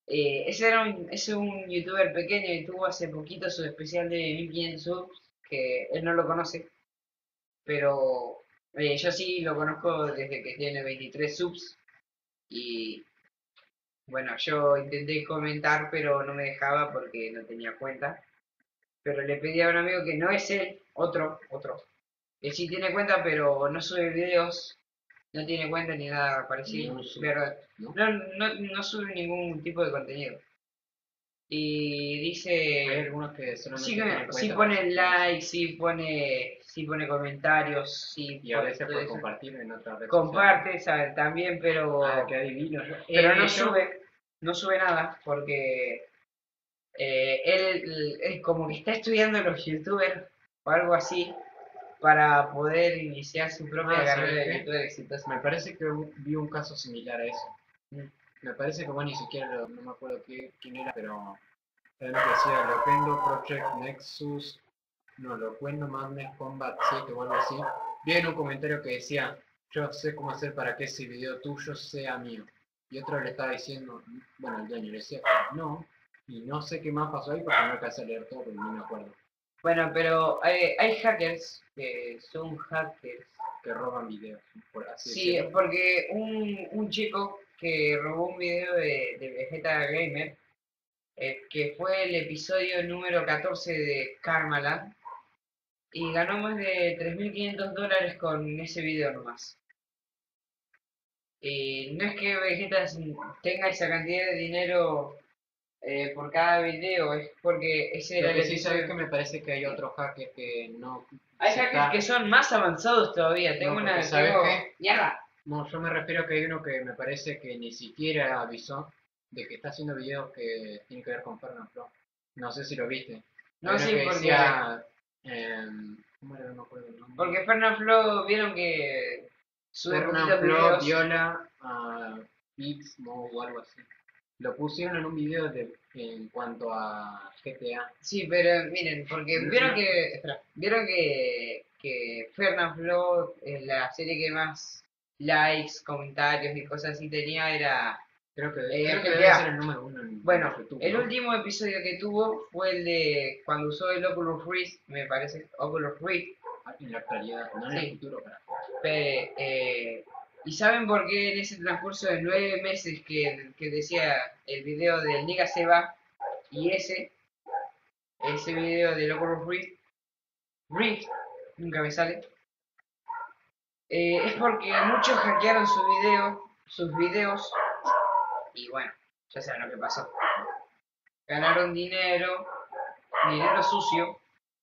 Eh, ese era un, ese es un youtuber pequeño y tuvo hace poquito su especial de mil quinientos subs, que él no lo conoce, pero eh, yo sí lo conozco desde que tiene veintitrés subs y bueno, yo intenté comentar pero no me dejaba porque no tenía cuenta, pero le pedí a un amigo que no es él, otro, otro, que sí tiene cuenta pero no sube videos, no tiene cuenta ni nada parecido, No sube, ¿verdad? ¿no? No, no, no sube ningún tipo de contenido. Y Hay dice, algunos que solamente sí, tienen que- sí cuenta para pone sus fans like, sí pone, sí pone comentarios, sí y a pone veces todo por eso. compartir en otras redes sociales. Comparte, sabe, también, Ah, pero, qué adivino. Yo, pero eh, no yo sube, no sube nada porque eh, él es como que está estudiando los youtubers o algo así para poder iniciar su propia Ah, carrera ¿sabes de qué? youtuber exitosa. Me parece que vi un caso similar a eso. Mm. Me parece que bueno, ni siquiera lo- no me acuerdo qué, quién era, pero era uno que decía Loquendo Project Nexus, no, Loquendo Madness Combat siete o algo así. Vi en un comentario que decía, yo sé cómo hacer para que ese video tuyo sea mío. Y otro le estaba diciendo, bueno, el dueño le decía que no, y no sé qué más pasó ahí porque no alcancé a leer todo, porque no me acuerdo. Bueno, pero hay, hay hackers que son hackers. Que roban videos, por así Sí, decirlo. porque un, un chico que robó un video de, de Vegeta Gamer, eh, que fue el episodio número catorce de Karmaland, y ganó más de tres mil quinientos dólares con ese video nomás. Y no es que Vegeta tenga esa cantidad de dinero eh, por cada video, es porque ese era Lo el que sí sabes que episodio. me parece que hay otros hackers que no Hay se hackers está... que son más avanzados todavía. Tengo No, una, porque ¿sabes tengo... qué? ¡Mierda! No, yo me refiero a que hay uno que me parece que ni siquiera avisó de que está haciendo videos que tienen que ver con Fernanfloo. No sé si lo viste. Hay No, uno sí, que porque decía... em, ¿cómo era? No me acuerdo el nombre. Porque Fernanfloo vieron que sube poquitos Fernanfloo videos. viola a Pixmo o algo así. Lo pusieron en un video de, en cuanto a G T A. Sí, pero miren, porque No, vieron no, que. Espera, vieron que, que Fernanfloo, eh, la serie que más likes, comentarios y cosas así tenía era creo que, eh, creo que debe ser G T A. el número uno en, Bueno, en YouTube, el ¿no? último episodio que tuvo fue el de cuando usó el Oculus Rift, me parece, Oculus Rift. En la actualidad, no en el Sí, futuro, para. Pe- eh, ¿y saben por qué en ese transcurso de nueve meses que, que decía el video del Niga se va y ese, ese video del Oculus Rift, Rift, nunca me sale, eh, es porque muchos hackearon su video, sus videos y bueno, ya saben lo que pasó. Ganaron dinero, dinero sucio.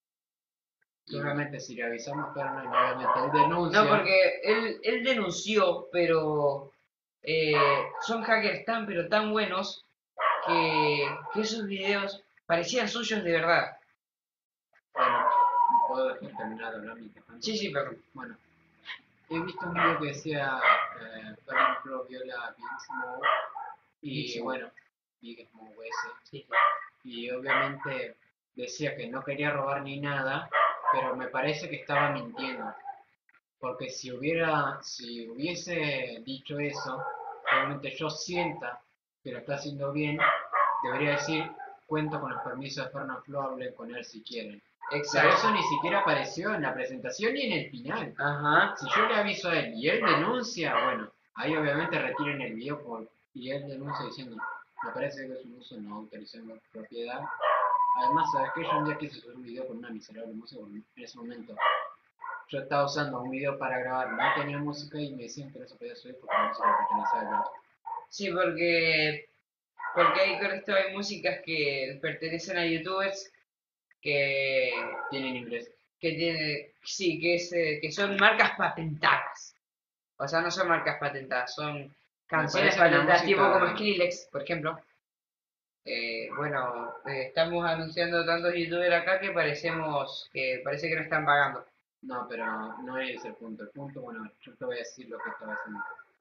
Y, Seguramente si le avisamos, pero no, obviamente él denuncia. no, porque él, él denunció, pero eh, son hackers tan pero tan buenos que, que esos videos parecían suyos de verdad. Bueno, puedo dejar terminado la mitad. Sí, sí, perdón. Bueno, he visto un video que decía eh, por ejemplo, viola a Big Smoke y Big Smoke. bueno, Big Smoke ese. Sí, Y obviamente decía que no quería robar ni nada, pero me parece que estaba mintiendo. Porque si hubiera, si hubiese dicho eso, probablemente yo sienta que lo está haciendo bien, debería decir, cuento con los permisos de Fernanfloo, hablen con él si quieren. Pero exacto. eso ni siquiera apareció en la presentación ni en el final. Ajá. Si yo le aviso a él y él denuncia, bueno, ahí obviamente retiren el video por, y él denuncia diciendo, me parece que es un uso no autorizado en propiedad. Además, ¿sabes qué? Yo un día quise subir un video con una miserable música, en ese momento yo estaba usando un video para grabar, no tenía música y me decían que no se podía subir porque la música pertenecía a él. Sí, porque, porque ahí con esto hay músicas que pertenecen a youtubers que, Tienen inglés. que tiene, sí, que, es, eh, que son marcas patentadas. O sea, no son marcas patentadas, son canciones parece que la patentadas, tipo música- como Skrillex, por ejemplo. Eh, bueno, eh, estamos anunciando tantos youtubers acá que parecemos que parece que no están pagando. No, pero no es el punto. El punto, bueno, yo te voy a decir lo que estaba haciendo.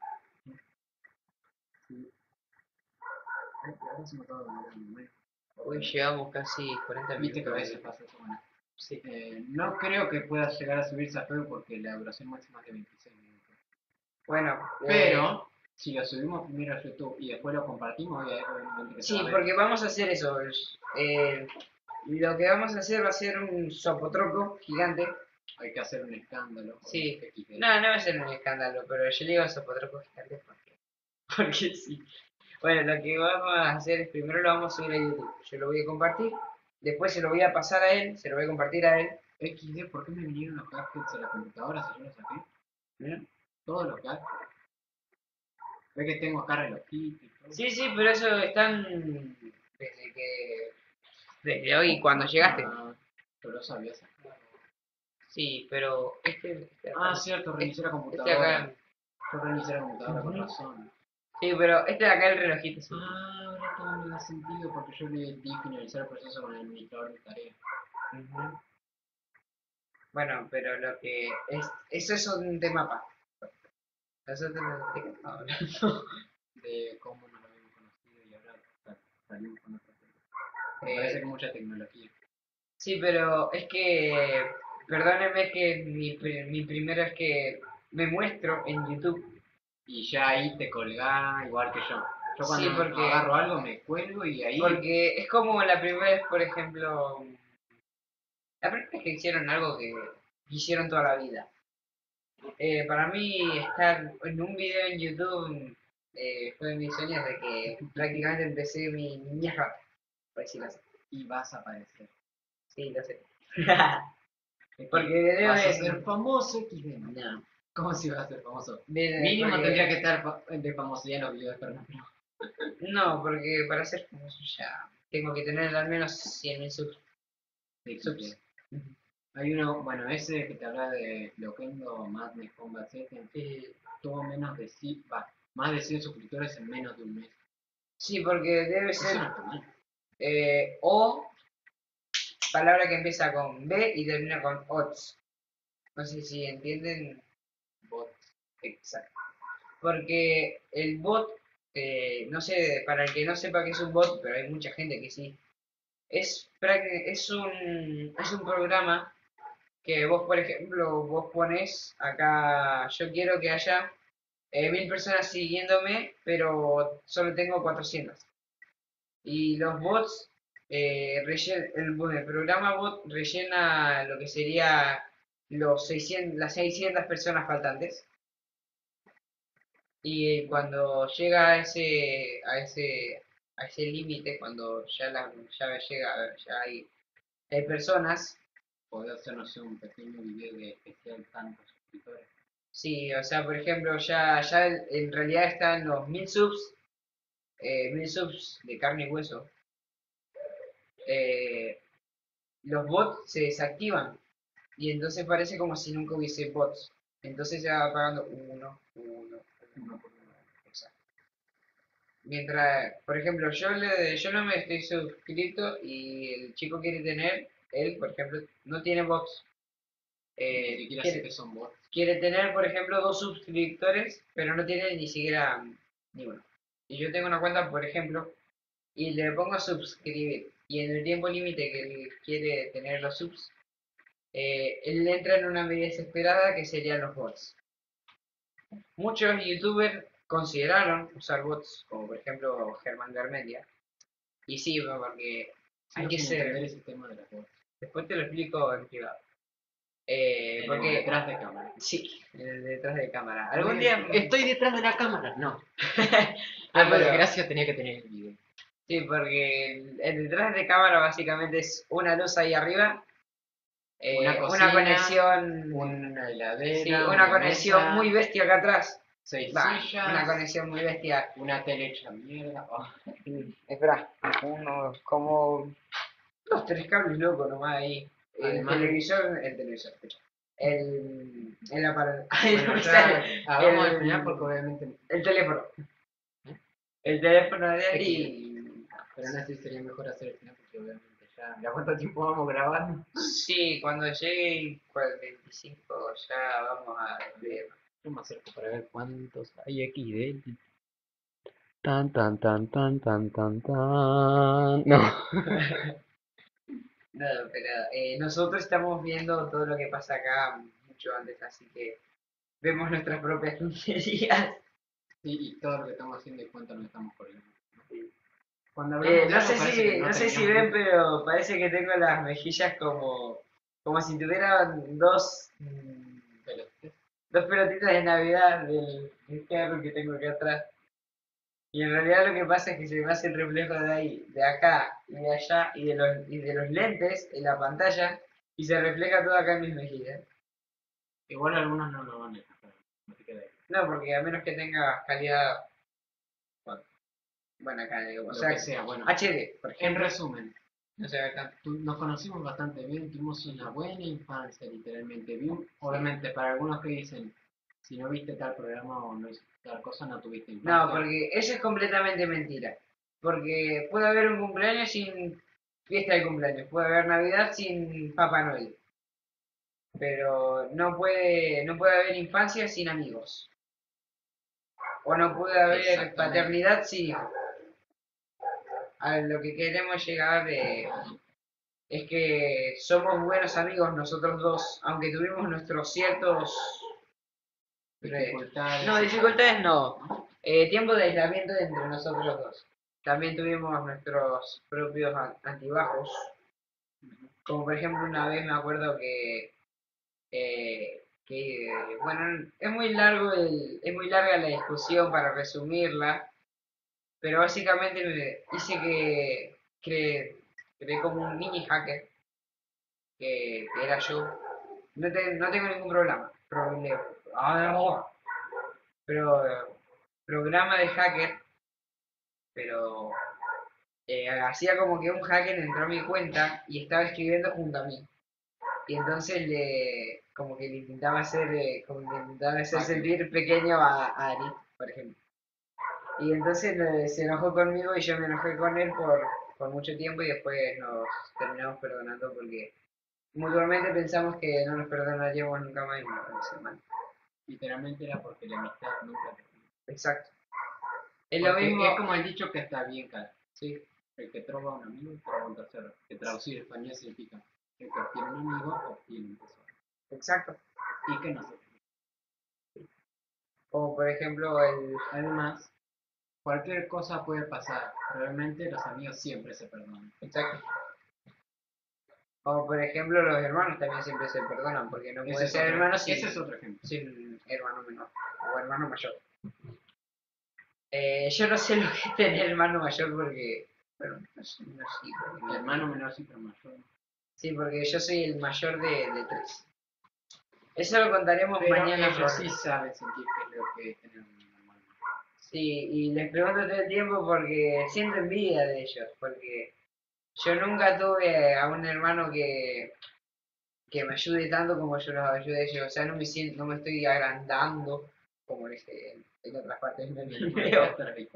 Sí. Ay, ahora se me acaba de olvidar el nombre. Hoy llevamos casi cuarenta Viste que a minutos. veces pasa eso, bueno. Sí. Eh, no creo que pueda llegar a subirse a Facebook porque la duración máxima es de veintiséis minutos. Bueno, eh, Pero, si lo subimos primero a YouTube y después lo compartimos, obviamente que se Sí, va a ver. porque vamos a hacer eso. eh, lo que vamos a hacer va a ser un sopotroco gigante. Hay que hacer un escándalo. Sí. equis de. No, no va a ser un escándalo, pero yo le digo sopotroco gigante porque, porque sí. Bueno, lo que vamos a hacer es primero lo vamos a subir a YouTube. Yo lo voy a compartir, después se lo voy a pasar a él, se lo voy a compartir a él. equis de, ¿por qué me vinieron los gadgets a la computadora si yo los saqué? ¿Mm? Todos los gadgets. Ve que tengo acá relojitos y todo. Sí, sí, pero eso están desde que... Desde hoy, cuando llegaste. Ah, yo lo sabía sacar. Sí, pero este... este acá- Ah, cierto, reinicié la este computadora. acá... Yo reinicié la computadora con Ujú. razón. Sí, pero este de acá el relojito. Sí. Ah, ahora todo me da sentido porque yo le di finalizar el proceso con el administrador de tareas. Ujú. Bueno, pero lo que es... Eso es un tema aparte. Nosotros no estamos hablando. De cómo nos habíamos conocido y ahora sa- salimos con otra cosa. Me Eh, parece que mucha tecnología. Sí, pero es que, perdónenme que mi, pri- mi primera vez que me muestro en YouTube. Y ya ahí te colgás igual que yo. Yo Sí, cuando porque, agarro algo me cuelgo y ahí porque es como la primera vez, por ejemplo, la primera vez que hicieron algo que hicieron toda la vida. Eh, para mí estar en un video en YouTube eh, fue de mis sueños de que prácticamente empecé mi niñez rata, por decirlo así. y vas a aparecer. Sí, lo sé. Es que Porque video vas a en- ser famoso equis de. No. ¿Cómo si vas a ser famoso? de- Mínimo porque- tendría que estar fa- de famosidad en los videos de Fernando. No, porque para ser famoso ya tengo que tener al menos cien mil subs. De subs. X D. Hay uno, bueno, ese que te habla de Loquendo Madness Combat Settings, Eh, tuvo menos de cien, va, más de cien suscriptores en menos de un mes. sí, porque debe Eso ser no está mal. eh, O, palabra que empieza con B y termina con ots. No sé si entienden. Bot. Exacto. Porque el bot, eh, no sé, para el que no sepa qué es un bot, pero hay mucha gente que sí, es, prácti- es, un, es un programa que vos, por ejemplo, vos pones acá, yo quiero que haya eh, mil personas siguiéndome, pero solo tengo cuatrocientas. Y los bots, eh, rellen- el, bueno, el programa bot rellena lo que sería los seiscientos, las seiscientas personas faltantes. Y cuando llega a ese, a ese, a ese límite, cuando ya, la, ya llega, ya hay, hay personas. Podés hacer, no sé, un pequeño video de especial tantos suscriptores. Sí, o sea, por ejemplo, ya, ya el- en realidad están los mil subs, eh, mil subs de carne y hueso. Eh, los bots se desactivan y entonces parece como si nunca hubiese bots. Entonces se va pagando uno, uno, uno por uno. Exacto. Mientras, por ejemplo, yo le, yo no me estoy suscrito y el chico quiere tener, él, por ejemplo, no tiene bots. Eh, Ni siquiera quiere- sé que son bots. quiere tener, por ejemplo, dos suscriptores, pero no tiene ni siquiera mm, ni uno. Y yo tengo una cuenta, por ejemplo, y le pongo a suscribir, y en el tiempo límite que él quiere tener los subs, eh, él entra en una medida desesperada que serían los bots. Muchos youtubers consideraron usar bots, como por ejemplo Germán Garmendia, y sí, porque hay Sigo que sin ser, entender ese tema de las bots. después te lo explico en privado. Eh, En el porque, detrás de cámara. sí, en el detrás de cámara. Algún día... Estoy detrás de la cámara. No. Ah, Ah, por pero- desgracia tenía que tener el video. Sí, porque el, el detrás de cámara básicamente es una luz ahí arriba, eh, Una una, cocina, conexión, Una heladera. sí, una conexión mesa, muy bestia acá atrás. Seis Va, sillas. una conexión muy bestia. Una tele hecha mierda. Oh. Espera, uno, como dos, tres cables locos nomás ahí. El Además- televisor, el televisor, el, el aparato, Bueno, me ya, sale, ah, vamos a el- explicar porque obviamente. el teléfono. El teléfono de él y... Pero aún así sería mejor hacer el final porque obviamente ya. ¿Ya cuánto tiempo vamos grabando? Sí, cuando llegue el veinticinco ya vamos a ver. Yo me acerco para ver cuántos hay aquí de él. Tan tan tan tan tan tan tan. No. No, pero eh, nosotros estamos viendo todo lo que pasa acá mucho antes, así que vemos nuestras propias tonterías. Sí, y todo lo que estamos haciendo y cuánto nos estamos colgando. Cuando hablamos eh, de no sé si, no, no sé si ven, pero parece que tengo las mejillas como, como si tuvieran dos, pelotitas. dos pelotitas de Navidad del, del carro que tengo acá atrás. Y en realidad lo que pasa es que se me hace el reflejo de ahí, de acá y de allá y de los, y de los lentes en la pantalla y se refleja todo acá en mis mejillas. Igual algunos no lo van a dejar, no te queda ahí. No, porque a menos que tenga calidad, bueno, buena calidad, o lo sea, que sea, bueno. H D, por ejemplo. En resumen, no se ve tanto. Nos conocimos bastante bien, tuvimos una buena infancia, literalmente. Vi, obviamente, para algunos que dicen, si no viste tal programa o no hiciste tal cosa, no tuviste infancia. No, porque eso es completamente mentira. Porque puede haber un cumpleaños sin fiesta de cumpleaños, puede haber Navidad sin Papá Noel. Pero no puede, no puede haber infancia sin amigos. O no puede haber paternidad sin hijos. A lo que queremos llegar de, es que somos buenos amigos nosotros dos, aunque tuvimos nuestros ciertos... dificultades. No, dificultades no. Eh, tiempo de aislamiento entre nosotros dos. También tuvimos nuestros propios antibajos. Como por ejemplo una vez me acuerdo que... Eh, que bueno, es muy largo el, es muy larga la discusión para resumirla, pero básicamente me hice que creé, creé como un mini hacker que, que era yo. No, te, no tengo ningún problema, problema. Pero programa de hacker, pero eh, hacía como que un hacker entró a mi cuenta y estaba escribiendo junto a mí. Y entonces le como que le intentaba hacer, eh, como que le intentaba hacer sentir pequeño a, a Ari, por ejemplo. Y entonces eh, se enojó conmigo y yo me enojé con él por, por mucho tiempo y después nos terminamos perdonando porque mutuamente pensamos que no nos perdonaríamos nunca más y nos pareció mal. Literalmente era porque la amistad nunca te... Exacto. Es lo mismo. Es como el dicho que está bien, cara. ¿Sí? El que trova a un amigo, trova a un tercero. Que traducir en español significa el que obtiene un amigo, obtiene un tesoro. Exacto. Y que no se... O por ejemplo, el... además, cualquier cosa puede pasar. Realmente los amigos siempre se perdonan. Exacto. O por ejemplo, los hermanos también siempre se perdonan, porque no puede ser hermano sin, ese es otro ejemplo. Sin hermano menor o hermano mayor. Eh, yo no sé lo que es tener hermano mayor porque, bueno, no sé, no sé porque mi hermano menor sí, pero mayor. Sí, porque yo soy el mayor de, de tres. Eso lo contaremos pero mañana. Ellos sí saben sentir qué es lo que es tener un hermano. Sí, y les pregunto todo el tiempo porque siento envidia de ellos, porque yo nunca tuve a un hermano que, que me ayude tanto como yo los ayude a ellos. O sea, no me siento, no me estoy agrandando como en, este, en otras partes del video.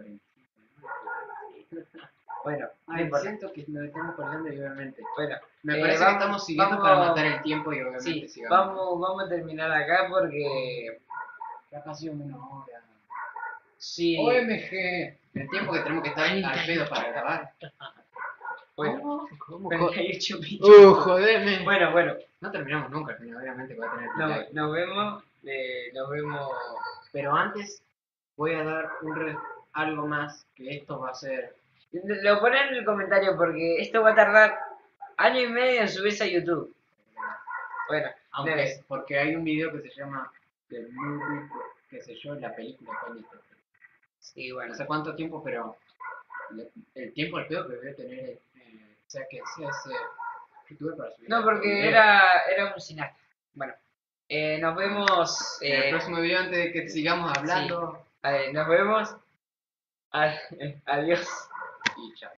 Bueno, ay, siento que nos estamos colgando y obviamente. Bueno, me parece eh, vamos, que estamos siguiendo vamos, para matar el tiempo y obviamente sí, sigamos. Vamos, vamos a terminar acá porque ya casi una hora. Sí. O M G, el tiempo que tenemos que estar al pedo para grabar. Bueno, ¿cómo? cuarenta y ocho Uh, jodeme. Bueno, bueno. No terminamos nunca, al final, obviamente va a tener no, Nos vemos, eh, nos vemos. Pero antes voy a dar un re algo más, que esto va a ser... Lo ponen en el comentario porque esto va a tardar año y medio en subirse a YouTube. Bueno, aunque es, porque hay un video que se llama The Movie, qué sé yo, la película fue lista. Sí, bueno. No sé cuánto tiempo, pero el tiempo al pedo que debe tener, eh, o sea, que sea ese YouTube para subir. No, porque era, era un cineasta. Bueno, eh, nos vemos... En eh, el próximo video, antes de que sigamos hablando. Sí. Ver, nos vemos. Adiós. Y chao.